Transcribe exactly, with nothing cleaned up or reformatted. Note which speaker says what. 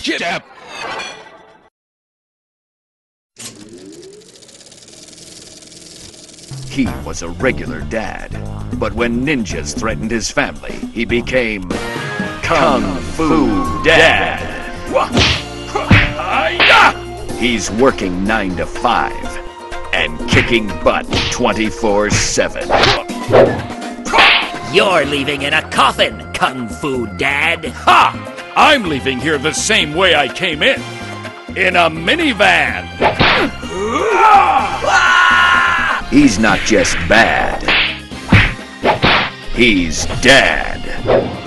Speaker 1: Jibjab!
Speaker 2: He was a regular dad, but when ninjas threatened his family, he became Kung Fu Dad. He's working nine to five and kicking butt twenty-four seven.
Speaker 3: You're leaving in a coffin, Kung Fu Dad.
Speaker 1: Ha! I'm leaving here the same way I came in. In a minivan.
Speaker 2: He's not just bad. He's Dad.